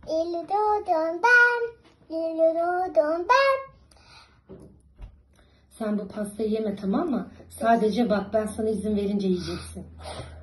Lili doğdum ben. Lili doğdum ben. Sen bu pastayı yeme, tamam mı? Sadece bak, ben sana izin verince yiyeceksin.